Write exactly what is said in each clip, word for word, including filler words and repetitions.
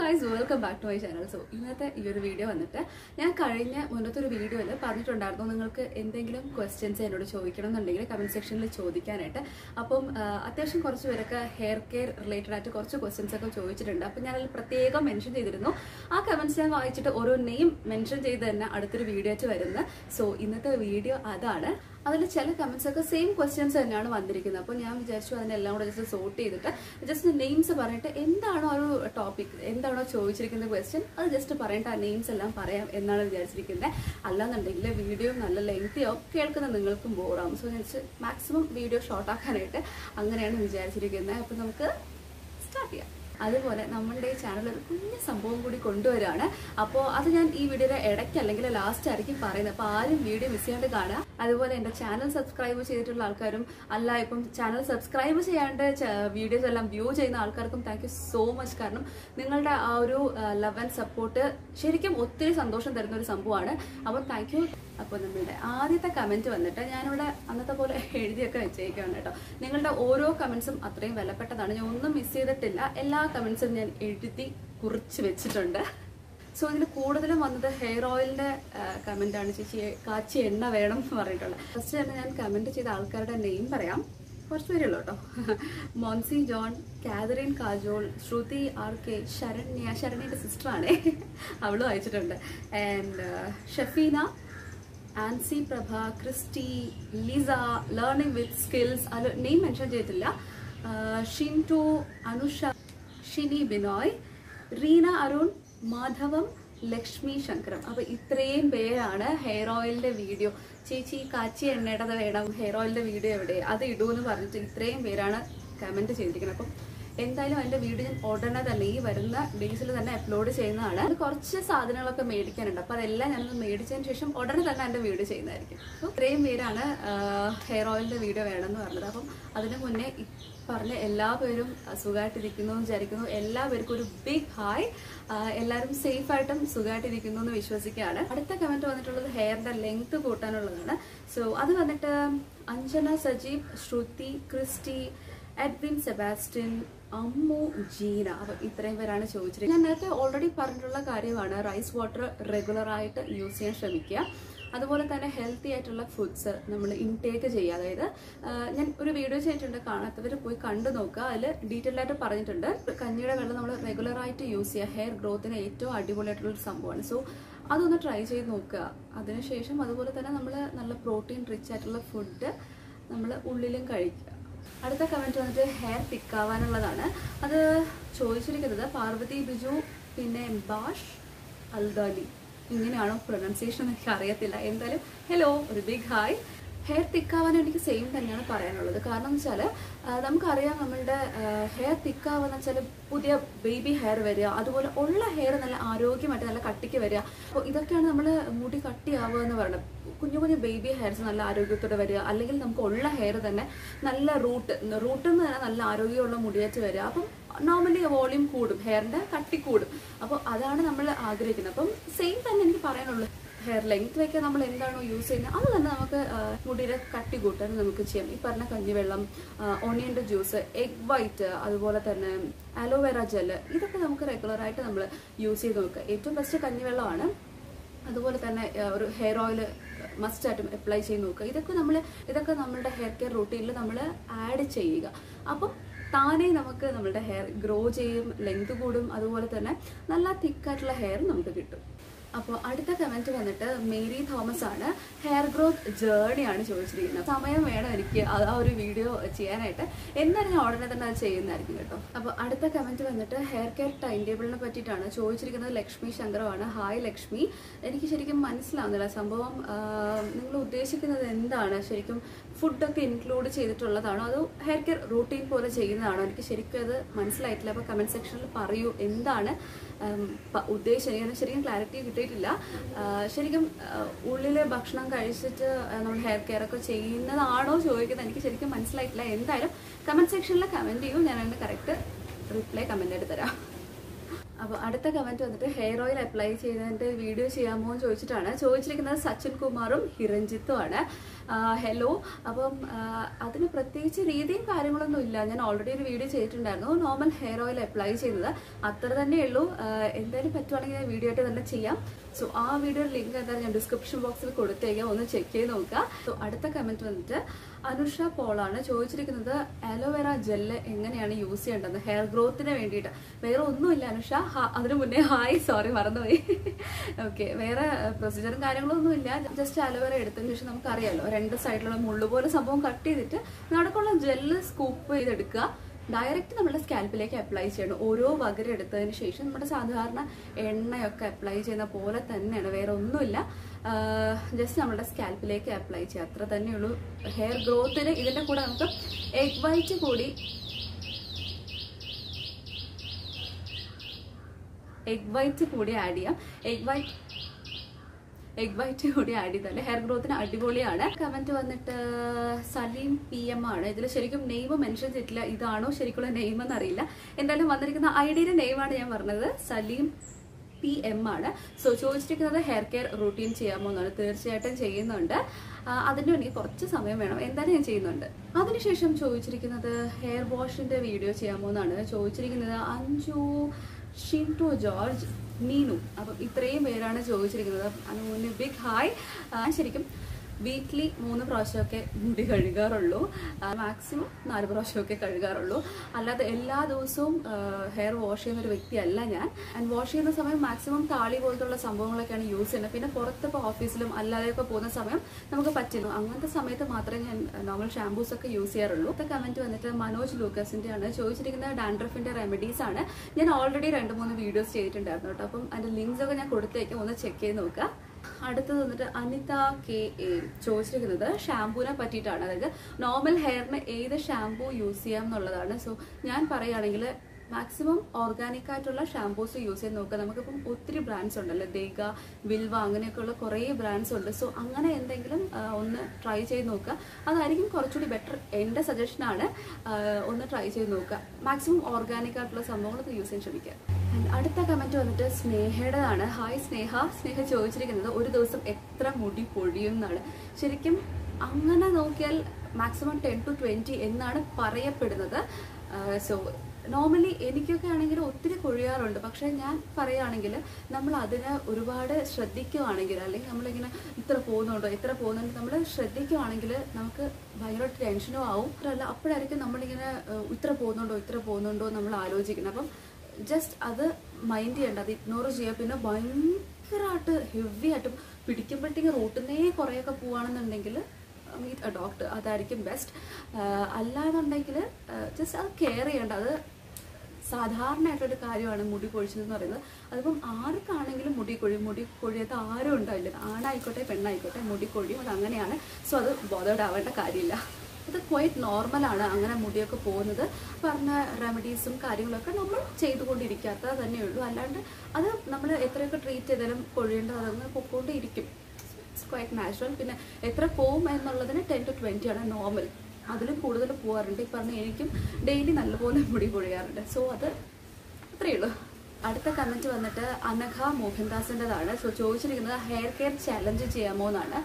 guys, welcome back to my channel. So, ഇന്നത്തെ ഈ ഒരു വീഡിയോ വന്നിട്ട് ഞാൻ കഴിഞ്ഞ മുന്നത്തെ ഒരു വീഡിയോയിൽ പറഞ്ഞിട്ടുണ്ടായിരുന്നു നിങ്ങൾക്ക് എന്തെങ്കിലും ക്വസ്റ്റ്യൻസ് എന്നോട് ചോദിക്കണം എന്നുണ്ടെങ്കിൽ കമന്റ് സെക്ഷനിൽ ചോദിക്കാനായിട്ട്. അപ്പം അത്യാവശ്യം കുറച്ച് പേരൊക്കെ ഹെയർ കെയർ റിലേറ്റഡ് ആയിട്ട് കുറച്ച് ക്വസ്റ്റ്യൻസ് ഒക്കെ ചോദിച്ചിട്ടുണ്ട്. അപ്പം ഞാനതിൽ പ്രത്യേകം മെൻഷൻ ചെയ്തിരുന്നു. ആ കമന്റ്സ് ഞാൻ വായിച്ചിട്ട് ഓരോ നെയിം മെൻഷൻ ചെയ്ത് തന്നെ അടുത്തൊരു വീഡിയോ ആയിട്ട് വരുന്നത്. സോ ഇന്നത്തെ വീഡിയോ അതാണ്. അതിൽ ചില കമന്റ്സ് ഒക്കെ സെയിം ക്വസ്റ്റ്യൻസ് തന്നെയാണ് വന്നിരിക്കുന്നത്. അപ്പോൾ ഞാൻ വിചാരിച്ചു അതിനെല്ലാം കൂടെ ജസ്റ്റ് സോർട്ട് ചെയ്തിട്ട് ജസ്റ്റ് നെയിംസ് പറഞ്ഞിട്ട് എന്താണോ ഒരു ടോപ്പിക് എന്താണോ ചോദിച്ചിരിക്കുന്ന ക്വസ്റ്റ്യൻ അത് ജസ്റ്റ് പറഞ്ഞിട്ട് ആ നെയിംസ് എല്ലാം പറയാം എന്നാണ് വിചാരിച്ചിരിക്കുന്നത്. അല്ലാന്നുണ്ടെങ്കിൽ വീഡിയോ നല്ല ലെങ്തി ആവും, കേൾക്കുന്ന നിങ്ങൾക്കും ബോറാവും. സോ ഞാൻ മാക്സിമം വീഡിയോ ഷോർട്ട് ആക്കാനായിട്ട് അങ്ങനെയാണ് വിചാരിച്ചിരിക്കുന്നത്. അപ്പോൾ നമുക്ക് സ്റ്റാർട്ട് ചെയ്യാം. അതുപോലെ നമ്മളുടെ ഈ ചാനൽ ഒരു കുഞ്ഞു സംഭവം കൂടി കൊണ്ടുവരാണ്. അപ്പോൾ അത് ഞാൻ ഈ വീഡിയോയുടെ ഇടയ്ക്ക് അല്ലെങ്കിൽ ലാസ്റ്റ് ആയിരിക്കും പറയുന്നത്. അപ്പോൾ ആരും വീഡിയോ മിസ് ചെയ്യാണ്ട് കാണുക. അതുപോലെ എൻ്റെ ചാനൽ സബ്സ്ക്രൈബ് ചെയ്തിട്ടുള്ള ആൾക്കാരും അല്ല ഇപ്പം ചാനൽ സബ്സ്ക്രൈബ് ചെയ്യാണ്ട് വീഡിയോസ് എല്ലാം വ്യൂ ചെയ്യുന്ന ആൾക്കാർക്കും താങ്ക് യു സോ മച്ച്. കാരണം നിങ്ങളുടെ ആ ഒരു ലവ് ആൻഡ് സപ്പോർട്ട് ശരിക്കും ഒത്തിരി സന്തോഷം തരുന്ന ഒരു സംഭവമാണ്. അപ്പോൾ താങ്ക് യു. അപ്പോൾ നമ്മളുടെ ആദ്യത്തെ കമൻറ്റ് വന്നിട്ട് ഞാനിവിടെ അന്നത്തെ പോലെ എഴുതിയൊക്കെ വെച്ചേക്കാണ് കേട്ടോ. നിങ്ങളുടെ ഓരോ കമൻസും അത്രയും വിലപ്പെട്ടതാണ്. ഞാൻ ഒന്നും മിസ് ചെയ്തിട്ടില്ല. എല്ലാ കമൻസും ഞാൻ എഴുതി കുറിച്ച് വെച്ചിട്ടുണ്ട്. സോ ഇതിൽ കൂടുതലും വന്നത് ഹെയർ ഓയിലിൻ്റെ കമൻറ്റാണ്. ചേച്ചി കാച്ചി എണ്ണ വേണം എന്ന് പറഞ്ഞിട്ടുള്ളത്. ഫസ്റ്റ് തന്നെ ഞാൻ കമൻറ്റ് ചെയ്ത ആൾക്കാരുടെ നെയിം പറയാം. കുറച്ച് പേരുള്ളൂ കേട്ടോ. Moncy John, Catherine Kajol, Shruti R K, Saranya, ശരണ്യയുടെ സിസ്റ്ററാണേ, അവളും അയച്ചിട്ടുണ്ട്. And Shafeena, Ancy Prabha, Christy, Lisa, learning with skills, അത് നെയിം മെൻഷൻ ചെയ്തിട്ടില്ല. ഷിൻടു, അനുഷ, ഷിനി ബിനോയ്, റീന അരുൺ, മാധവം, ലക്ഷ്മി ശങ്കരം. അപ്പൊ ഇത്രയും പേരാണ് ഹെയർ ഓയിലിന്റെ വീഡിയോ ചേച്ചി കാച്ചി എണ്ണയുടേത് വേണം, ഹെയർ ഓയിലിന്റെ വീഡിയോ എവിടെ അത് ഇടൂന്ന് പറഞ്ഞിട്ട് ഇത്രയും പേരാണ് കമന്റ് ചെയ്തിരിക്കുന്നത്. അപ്പം എന്തായാലും അതിന്റെ വീഡിയോ ഞാൻ ഉടനെ തന്നെ ഈ വരുന്ന ഡേയ്സിൽ തന്നെ അപ്ലോഡ് ചെയ്യുന്നതാണ്. അത് കുറച്ച് സാധനങ്ങളൊക്കെ മേടിക്കാനുണ്ട്. അപ്പൊ അതെല്ലാം ഞാനൊന്ന് മേടിച്ചതിന് ശേഷം ഉടനെ തന്നെ എന്റെ വീഡിയോ ചെയ്യുന്നതായിരിക്കും. അപ്പോൾ ഇത്രയും പേരാണ് ഹെയർ ഓയിലിന്റെ വീഡിയോ വേണമെന്ന് പറഞ്ഞത്. അപ്പം അതിന് മുന്നേ പറഞ്ഞ എല്ലാ പേരും സുഖമായിട്ടിരിക്കുന്നു എന്ന് വിചാരിക്കുന്നു. എല്ലാവർക്കും ഒരു ബിഗ് ഹായ്. എല്ലാവരും സേഫ് ആയിട്ടും സുഖമായിട്ടിരിക്കുന്നു എന്ന് വിശ്വസിക്കുകയാണ്. അടുത്ത കമന്റ് വന്നിട്ടുള്ളത് ഹെയറിന്റെ ലെങ്ത് കൂട്ടാനുള്ളതാണ്. സോ അത് വന്നിട്ട് Anjana Sajeev, Shruti, Christy, Edwin Sebastian, Ammu, Jeena. അപ്പൊ ഇത്രയും പേരാണ് ചോദിച്ചിരിക്കുന്നത്. ഞാൻ നേരത്തെ ഓൾറെഡി പറഞ്ഞിട്ടുള്ള കാര്യമാണ് റൈസ് വാട്ടർ റെഗുലർ ആയിട്ട് യൂസ് ചെയ്യാൻ ശ്രമിക്കുക. അതുപോലെ തന്നെ ഹെൽത്തി ആയിട്ടുള്ള ഫുഡ്സ് നമ്മൾ ഇൻടേക്ക് ചെയ്യുക. അതായത് ഞാൻ ഒരു വീഡിയോ ചെയ്തിട്ടുണ്ട്, കാണാത്തവർ പോയി കണ്ടു നോക്കുക. അതിൽ ഡീറ്റെയിൽ ആയിട്ട് പറഞ്ഞിട്ടുണ്ട്. കഞ്ഞിയുടെ വെള്ളം നമ്മൾ റെഗുലർ ആയിട്ട് യൂസ് ചെയ്യുക ഹെയർ ഗ്രോത്തിന് ഏറ്റവും അടിപൊളിയായിട്ടുള്ള ഒരു സംഭവമാണ്. സോ അതൊന്ന് ട്രൈ ചെയ്ത് നോക്കുക. അതിനുശേഷം അതുപോലെ തന്നെ നമ്മൾ നല്ല പ്രോട്ടീൻ റിച്ച് ആയിട്ടുള്ള ഫുഡ് നമ്മൾ ഉള്ളിലും കഴിക്കുക. അടുത്ത കമൻറ്റ് വന്നിട്ട് ഹെയർ തിക്കാവാനുള്ളതാണ്. അത് ചോദിച്ചിരിക്കുന്നത് പാർവതി ബിജു, പിന്നെ ബാഷ് അൽദാലി. ഇങ്ങനെയാണോ പ്രൊനൗൺസിയേഷൻ എനിക്ക് അറിയത്തില്ല. എന്തായാലും ഹലോ, ഒരു ബിഗ് ഹായ്. ഹെയർ തിക്കാവാൻ എനിക്ക് സെയിം തന്നെയാണ് പറയാനുള്ളത്. കാരണം എന്ന് വെച്ചാൽ നമുക്കറിയാം നമ്മളുടെ ഹെയർ തിക്കാവെന്ന് വെച്ചാൽ പുതിയ ബേബി ഹെയർ വരിക, അതുപോലെ ഉള്ള ഹെയർ നല്ല ആരോഗ്യമായിട്ട് നല്ല കട്ടിക്ക് വരിക. അപ്പോൾ ഇതൊക്കെയാണ് നമ്മൾ മുടി കട്ടിയാവുക എന്ന് പറയുന്നത്. കുഞ്ഞു കുഞ്ഞു ബേബി ഹെയർസ് നല്ല ആരോഗ്യത്തോടെ വരിക, അല്ലെങ്കിൽ നമുക്ക് ഉള്ള ഹെയർ തന്നെ നല്ല റൂട്ട് റൂട്ടിൽ നിന്ന് തന്നെ നല്ല ആരോഗ്യമുള്ള മുടിയായിട്ട് വരിക. അപ്പം നോർമലി വോളിയം കൂടും, ഹെയറിൻ്റെ കട്ടി കൂടും. അപ്പോൾ അതാണ് നമ്മൾ ആഗ്രഹിക്കുന്നത്. അപ്പം സെയിം തന്നെ എനിക്ക് പറയാനുള്ളൂ. ഹെയർ ലെങ്ത് വയ്ക്കാൻ നമ്മൾ എന്താണോ യൂസ് ചെയ്യുന്നത് അത് തന്നെ നമുക്ക് മുടിയുടെ കട്ടി കൂട്ടാൻ നമുക്ക് ചെയ്യാം. ഈ പറഞ്ഞ കഞ്ഞിവെള്ളം, ഓണിയൻ്റെ ജ്യൂസ്, എഗ് വൈറ്റ്, അതുപോലെ തന്നെ അലോവേറ ജെല്ല്, ഇതൊക്കെ നമുക്ക് റെഗുലറായിട്ട് നമ്മൾ യൂസ് ചെയ്ത് നോക്കുക. ഏറ്റവും ബെസ്റ്റ് കഞ്ഞിവെള്ളമാണ്. അതുപോലെ തന്നെ ഒരു ഹെയർ ഓയിൽ മസ്റ്റായിട്ടും അപ്ലൈ ചെയ്ത് നോക്കുക. ഇതൊക്കെ നമ്മൾ ഇതൊക്കെ നമ്മളുടെ ഹെയർ കെയർ റൂട്ടീനിൽ നമ്മൾ ആഡ് ചെയ്യുക. അപ്പം താനേ നമുക്ക് നമ്മളുടെ ഹെയർ ഗ്രോ ചെയ്യും, ലെങ്ത് കൂടും, അതുപോലെ തന്നെ നല്ല തിക്കായിട്ടുള്ള ഹെയർ നമുക്ക് കിട്ടും. അപ്പോൾ അടുത്ത കമൻറ്റ് വന്നിട്ട് മേരി തോമസ് ആണ്. ഹെയർ ഗ്രോത്ത് ജേർണിയാണ് ചോദിച്ചിരിക്കുന്നത്. സമയം വേണം എനിക്ക് ആ ഒരു വീഡിയോ ചെയ്യാനായിട്ട്. എന്നാലും ഞാൻ ഉടനെ തന്നെ അത് ചെയ്യുന്നതായിരിക്കും കേട്ടോ. അപ്പോൾ അടുത്ത കമൻറ്റ് വന്നിട്ട് ഹെയർ കെയർ ടൈം ടേബിളിനെ പറ്റിയിട്ടാണ് ചോദിച്ചിരിക്കുന്നത്. ലക്ഷ്മി ശങ്കരമാണ്. ഹായ് ലക്ഷ്മി. എനിക്ക് ശരിക്കും മനസ്സിലാവുന്നില്ല സംഭവം. നിങ്ങൾ ഉദ്ദേശിക്കുന്നത് എന്താണ്? ശരിക്കും ഫുഡൊക്കെ ഇൻക്ലൂഡ് ചെയ്തിട്ടുള്ളതാണോ അതോ ഹെയർ കെയർ റൂട്ടീൻ പോലെ ചെയ്യുന്നതാണോ? എനിക്ക് ശരിക്കും അത് മനസ്സിലായിട്ടില്ല. അപ്പോൾ കമൻറ്റ് സെക്ഷനിൽ പറയൂ എന്താണ് ഉദ്ദേശിച്ചത്. ഞാൻ ശരിക്കും ക്ലാരിറ്റി കിട്ടിയിട്ടില്ല. ശരിക്കും ഉള്ളിലെ ഭക്ഷണം കഴിച്ചിട്ട് നമ്മൾ ഹെയർ കെയർ ഒക്കെ ചെയ്യുന്നതാണോ ചോദിക്കുന്നത് എനിക്ക് ശരിക്കും മനസ്സിലായിട്ടില്ല. എന്തായാലും കമൻറ്റ് സെക്ഷനിൽ കമൻറ്റ് ചെയ്യൂ, ഞാൻ അതിൻ്റെ കറക്റ്റ് റിപ്ലൈ കമൻ്റ് ആയിട്ട് തരാം. അപ്പോൾ അടുത്ത കമൻറ്റ് വന്നിട്ട് ഹെയർ ഓയിൽ അപ്ലൈ ചെയ്തതിൻ്റെ വീഡിയോ ചെയ്യാമോ എന്ന് ചോദിച്ചിട്ടാണ് ചോദിച്ചിരിക്കുന്നത്. സച്ചിൻ കുമാറും ഹിരഞ്ജിത്തും ആണ്. ഹലോ. അപ്പം അതിന് പ്രത്യേകിച്ച് രീതിയും കാര്യങ്ങളൊന്നും ഇല്ല. ഞാൻ ഓൾറെഡി ഒരു വീഡിയോ ചെയ്തിട്ടുണ്ടായിരുന്നു നോർമൽ ഹെയർ ഓയിൽ അപ്ലൈ ചെയ്യുന്നത്, അത്ര തന്നെ ഉള്ളൂ. എന്തായാലും പറ്റുവാണെങ്കിൽ ഞാൻ വീഡിയോ ആയിട്ട് തന്നെ ചെയ്യാം. സോ ആ വീഡിയോയുടെ ലിങ്ക് എന്തായാലും ഞാൻ ഡിസ്ക്രിപ്ഷൻ ബോക്സിൽ കൊടുത്തേക്കാം, ഒന്ന് ചെക്ക് ചെയ്ത് നോക്കുക. സോ അടുത്ത കമന്റ് വന്നിട്ട് അനുഷ പോളാണ് ചോദിച്ചിരിക്കുന്നത് അലോവേറ ജെല്ല് എങ്ങനെയാണ് യൂസ് ചെയ്യേണ്ടത് ഹെയർ ഗ്രോത്തിന് വേണ്ടിയിട്ട്. വേറെ ഒന്നുമില്ല അനുഷ, അതിനു മുന്നേ ഹായ് സോറി മറന്നുപോയി. ഓക്കെ, വേറെ പ്രൊസീജിയറും കാര്യങ്ങളൊന്നും ഇല്ല. ജസ്റ്റ് അലോവേറ എടുത്തതിന് ശേഷം നമുക്കറിയാലോ രണ്ട് സൈഡിലുള്ള മുള്ളു പോലെ സംഭവം കട്ട് ചെയ്തിട്ട് നടക്കുള്ള ജെല്ല് സ്കൂപ്പ് ചെയ്തെടുക്കുക. ഡയറക്റ്റ് നമ്മുടെ സ്കാൽപ്പിലേക്ക് അപ്ലൈ ചെയ്യണം. ഓരോ വകരം എടുത്തതിന് ശേഷം നമ്മുടെ സാധാരണ എണ്ണയൊക്കെ അപ്ലൈ ചെയ്യുന്ന പോലെ തന്നെയാണ്, വേറെ ഒന്നുമില്ല. ജസ്റ്റ് നമ്മുടെ സ്കാൽപ്പിലേക്ക് അപ്ലൈ ചെയ്യുക, അത്ര തന്നെയുള്ളൂ. ഹെയർ ഗ്രോത്തിന് ഇതിന്റെ കൂടെ നമുക്ക് എഗ് വൈറ്റ് കൂടി എഗ് വൈറ്റ് കൂടി ആഡ് ചെയ്യാം. എഗ് വൈറ്റ് എഗ് വൈറ്റ് കൂടി ആഡ് ചെയ്താൽ ഹെയർ ഗ്രോത്തിന് അടിപൊളിയാണ്. കമന്റ് വന്നിട്ട് സലീം പി എം ആണ്. ഇതിൽ ശരിക്കും നെയിം മെൻഷൻ ചെയ്തിട്ടില്ല, ഇതാണോ ശരിക്കുള്ള നെയിം എന്നറിയില്ല. എന്തായാലും വന്നിരിക്കുന്ന ഐഡിയുടെ നെയിമാണ് ഞാൻ പറഞ്ഞത്, സലീം പി എം ആണ്. സോ ചോദിച്ചിരിക്കുന്നത് ഹെയർ കെയർ റൂട്ടീൻ ചെയ്യാമോ എന്നാണ്. തീർച്ചയായിട്ടും ചെയ്യുന്നുണ്ട്, അതിന് വേണ്ടി കുറച്ച് സമയം വേണം, എന്തായാലും ഞാൻ ചെയ്യുന്നുണ്ട്. അതിനുശേഷം ചോദിച്ചിരിക്കുന്നത് ഹെയർ വാഷിന്റെ വീഡിയോ ചെയ്യാമോ എന്നാണ് ചോദിച്ചിരിക്കുന്നത്. അഞ്ജു, ഷിൻടോ ജോർജ്, നീനു. അപ്പം ഇത്രയും പേരാണ് ചോദിച്ചിരിക്കുന്നത്. അനുവിന് ബിഗ് ഹായ്. ശരിക്കും വീക്ക്ലി മൂന്ന് പ്രാവശ്യമൊക്കെ മുടി കഴുകാറുള്ളൂ, മാക്സിമം നാല് പ്രാവശ്യമൊക്കെ കഴുകാറുള്ളൂ. അല്ലാതെ എല്ലാ ദിവസവും ഹെയർ വാഷ് ചെയ്യുന്ന ഒരു വ്യക്തിയല്ല ഞാൻ. ആൻഡ് വാഷ് ചെയ്യുന്ന സമയം മാക്സിമം താളി പോലത്തുള്ള സംഭവങ്ങളൊക്കെയാണ് യൂസ് ചെയ്യുന്നത്. പിന്നെ പുറത്തിപ്പോൾ ഓഫീസിലും അല്ലാതെയൊക്കെ പോകുന്ന സമയം നമുക്ക് പറ്റില്ല, അങ്ങനത്തെ സമയത്ത് മാത്രമേ ഞാൻ നോർമൽ ഷാംപൂസ് ഒക്കെ യൂസ് ചെയ്യാറുള്ളൂ. അടുത്ത കമന്റ് വന്നിട്ട് മനോജ് ലൂക്കസിന്റെ ആണ് ചോദിച്ചിരിക്കുന്നത് ഡാൻഡ്രഫിന്റെ റെമഡീസ് ആണ്. ഞാൻ ഓൾറെഡി രണ്ട് മൂന്ന് വീഡിയോസ് ചെയ്തിട്ടുണ്ടായിരുന്നു കേട്ടോ, അപ്പം അതിന്റെ ലിങ്ക്സ് ഒക്കെ ഞാൻ കൊടുത്തേക്കും, ഒന്ന് ചെക്ക് ചെയ്ത് നോക്കുക. അടുത്തത് വന്നിട്ട് അനിത കെ എ ചോദിച്ചിരിക്കുന്നത് ഷാംപൂവിനെ പറ്റിയിട്ടാണ്. അതായത് നോർമൽ ഹെയറിന് ഏത് ഷാംപൂ യൂസ് ചെയ്യാം എന്നുള്ളതാണ്. സോ ഞാൻ പറയുകയാണെങ്കിൽ മാക്സിമം ഓർഗാനിക് ആയിട്ടുള്ള ഷാംപൂസ് യൂസ് ചെയ്ത് നോക്കുക. നമുക്കിപ്പം ഒത്തിരി ബ്രാൻഡ്സ് ഉണ്ടല്ലോ, ദേഗ, വിൽവ, അങ്ങനെയൊക്കെയുള്ള കുറേ ബ്രാൻഡ്സ് ഉണ്ട്. സോ അങ്ങനെ എന്തെങ്കിലും ഒന്ന് ട്രൈ ചെയ്ത് നോക്കുക, അതായിരിക്കും കുറച്ചുകൂടി ബെറ്റർ. എൻ്റെ സജഷനാണ്, ഒന്ന് ട്രൈ ചെയ്ത് നോക്കുക. മാക്സിമം ഓർഗാനിക് ആയിട്ടുള്ള സംഭവങ്ങളൊക്കെ യൂസ് ചെയ്യാൻ ശ്രമിക്കുക. അടുത്ത കമന്റ് വന്നിട്ട് സ്നേഹയുടേതാണ്. ഹായ് സ്നേഹ. സ്നേഹ ചോദിച്ചിരിക്കുന്നത് ഒരു ദിവസം എത്ര മുടി പൊഴിയും എന്നാണ്. ശരിക്കും അങ്ങനെ നോക്കിയാൽ മാക്സിമം ടെൻ ടു ട്വന്റി എന്നാണ് പറയപ്പെടുന്നത്. സോ നോർമലി എനിക്കൊക്കെ ആണെങ്കിൽ ഒത്തിരി കൊഴിയാറുണ്ട്. പക്ഷെ ഞാൻ പറയുകയാണെങ്കിൽ നമ്മൾ അതിനെ ഒരുപാട് ശ്രദ്ധിക്കുകയാണെങ്കിൽ, അല്ലെങ്കിൽ നമ്മളിങ്ങനെ ഇത്ര പോകുന്നുണ്ടോ ഇത്ര പോകുന്നുണ്ടോ നമ്മൾ ശ്രദ്ധിക്കുകയാണെങ്കിൽ നമുക്ക് ഭയങ്കര ടെൻഷനും ആവും. അല്ല അപ്പോഴായിരിക്കും നമ്മളിങ്ങനെ ഇത്ര പോകുന്നുണ്ടോ ഇത്ര പോകുന്നുണ്ടോ നമ്മൾ ആലോചിക്കുന്നത്. അപ്പം ജസ്റ്റ് അത് മൈൻഡ് ചെയ്യേണ്ട, അത് ഇഗ്നോർ ചെയ്യുക. പിന്നെ ഭയങ്കരമായിട്ട് ഹെവി ആയിട്ട് പിടിക്കുമ്പോഴത്തേക്ക് റൂട്ടിന്നേ കുറേയൊക്കെ പോവുകയാണെന്നുണ്ടെങ്കിൽ മീറ്റ് എ ഡോക്ടർ, അതായിരിക്കും ബെസ്റ്റ്. അല്ലാന്നുണ്ടെങ്കിൽ ജസ്റ്റ് അത് കെയർ ചെയ്യേണ്ട, അത് സാധാരണയായിട്ടൊരു കാര്യമാണ് മുടി കൊഴിച്ചതെന്ന് പറയുന്നത്. അതിപ്പം ആർക്കാണെങ്കിലും മുടി കൊഴിയും, മുടി കൊഴിയാത്ത ആരും ഉണ്ടാവില്ല, ആണായിക്കോട്ടെ പെണ്ണായിക്കോട്ടെ മുടി കൊഴിയും, അത് അങ്ങനെയാണ്. സോ അത് ബോധേഡ് ആവേണ്ട കാര്യമില്ല, അത് ക്വൈറ്റ് നോർമലാണ് അങ്ങനെ മുടിയൊക്കെ പോകുന്നത്. പറഞ്ഞ റെമഡീസും കാര്യങ്ങളൊക്കെ നമ്മൾ ചെയ്തുകൊണ്ടിരിക്കാത്തത് തന്നെയുള്ളൂ. അല്ലാണ്ട് അത് നമ്മൾ എത്രയൊക്കെ ട്രീറ്റ് ചെയ്താലും കൊഴിയേണ്ടത് അതങ്ങ് പൊക്കോണ്ടിരിക്കും. It's quite natural. പിന്നെ എത്ര പോവും എന്നുള്ളതിന് ടെൻ ടു ട്വൻറ്റി ആണ് നോർമൽ, അതിലും കൂടുതൽ പോകാറുണ്ട്. ഈ പറഞ്ഞ എനിക്കും ഡെയിലി നല്ലപോലെ മുടി പൊഴിയാറുണ്ട്. സോ അത് അത്രയേ ഉള്ളൂ. അടുത്ത കമന്റ് വന്നിട്ട് അനഘ മോഹൻദാസിൻ്റെതാണ്. സോ ചോദിച്ചിരിക്കുന്നത് ഹെയർ കെയർ ചലഞ്ച് ചെയ്യാമോ എന്നാണ്.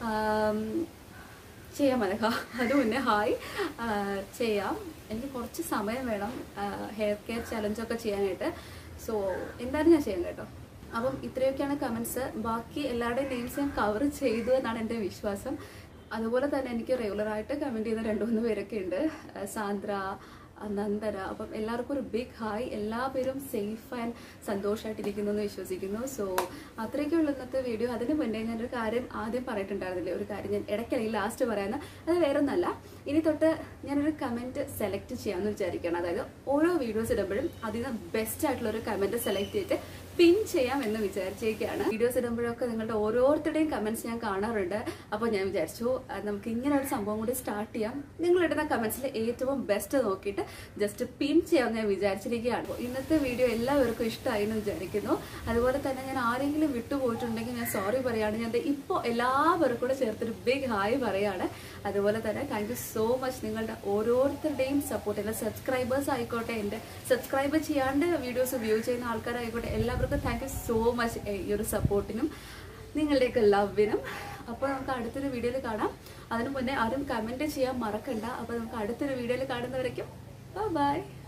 ചെയ്യാം അനഘ, അത് മുന്നേ ഹായ്. ചെയ്യാം, എനിക്ക് കുറച്ച് സമയം വേണം ഹെയർ കെയർ ചലഞ്ചൊക്കെ ചെയ്യാനായിട്ട്. സോ എന്തായാലും ഞാൻ ചെയ്യാം കേട്ടോ. അപ്പം ഇത്രയൊക്കെയാണ് കമൻറ്റ്സ്. ബാക്കി എല്ലാവരുടെയും നെയിംസ് ഞാൻ കവർ ചെയ്തു എന്നാണ് എൻ്റെ വിശ്വാസം. അതുപോലെ തന്നെ എനിക്ക് റെഗുലറായിട്ട് കമൻറ്റ് ചെയ്യുന്ന രണ്ട് മൂന്ന് പേരൊക്കെ ഉണ്ട്, സാന്ദ്ര, നന്ദന. അപ്പം എല്ലാവർക്കും ഒരു ബിഗ് ഹായ്. എല്ലാ പേരും സേഫ് ആൻഡ് സന്തോഷമായിട്ടിരിക്കുന്നു എന്ന് വിശ്വസിക്കുന്നു. സോ അത്രയൊക്കെയുള്ള ഇന്നത്തെ വീഡിയോ. അതിന് മുന്നേ ഞാനൊരു കാര്യം ആദ്യം പറഞ്ഞിട്ടുണ്ടായിരുന്നില്ലേ, ഒരു കാര്യം ഞാൻ ഇടയ്ക്കിടയിൽ ലാസ്റ്റ് പറയാമെന്ന്. അത് വേറെ ഒന്നല്ല, ഇനി തൊട്ട് ഞാനൊരു കമൻറ്റ് സെലക്ട് ചെയ്യാമെന്ന് വിചാരിക്കണം. അതായത് ഓരോ വീഡിയോസ് ഇടുമ്പോഴും അതിൽ നിന്ന് ബെസ്റ്റ് ആയിട്ടുള്ളൊരു കമൻറ്റ് സെലക്ട് ചെയ്തിട്ട് പിൻ ചെയ്യാം എന്ന് വിചാരിച്ചേക്കാണ്. വീഡിയോസ് ഇടുമ്പോഴൊക്കെ നിങ്ങളുടെ ഓരോരുത്തരുടെയും കമന്റ്സ് ഞാൻ കാണാറുണ്ട്. അപ്പോൾ ഞാൻ വിചാരിച്ചു നമുക്ക് ഇങ്ങനെ ഒരു സംഭവം കൂടി സ്റ്റാർട്ട് ചെയ്യാം. നിങ്ങൾ ഇടുന്ന കമന്റ്സിൽ ഏറ്റവും ബെസ്റ്റ് നോക്കിയിട്ട് ജസ്റ്റ് പിൻ ചെയ്യാമെന്ന് ഞാൻ വിചാരിച്ചിരിക്കുകയാണ്. ഇന്നത്തെ വീഡിയോ എല്ലാവർക്കും ഇഷ്ടമായി എന്ന് വിചാരിക്കുന്നു. അതുപോലെ തന്നെ ഞാൻ ആരെങ്കിലും വിട്ടുപോയിട്ടുണ്ടെങ്കിൽ ഞാൻ സോറി പറയാണ്. ഞാൻ ഇപ്പോൾ എല്ലാവർക്കും കൂടെ ചേർത്തൊരു ബിഗ് ഹായ് പറയാണ്. അതുപോലെ തന്നെ താങ്ക് യു സോ മച്ച് നിങ്ങളുടെ ഓരോരുത്തരുടെയും സപ്പോർട്ട്. എൻ്റെ സബ്സ്ക്രൈബേഴ്സ് ആയിക്കോട്ടെ, എൻ്റെ സബ്സ്ക്രൈബ് ചെയ്യാണ്ട് വീഡിയോസ് വ്യൂ ചെയ്യുന്ന ആൾക്കാരായിക്കോട്ടെ, എല്ലാവർക്കും താങ്ക് യു സോ മച്ച് ഈ ഒരു സപ്പോർട്ടിനും നിങ്ങളുടെയൊക്കെ ലവിനും. അപ്പോൾ നമുക്ക് അടുത്തൊരു വീഡിയോയിൽ കാണാം. അതിനു മുന്നേ ആരും കമൻറ്റ് ചെയ്യാൻ മറക്കണ്ട. അപ്പോൾ നമുക്ക് അടുത്തൊരു വീഡിയോയിൽ കാണുന്നവരേക്കും ബൈ.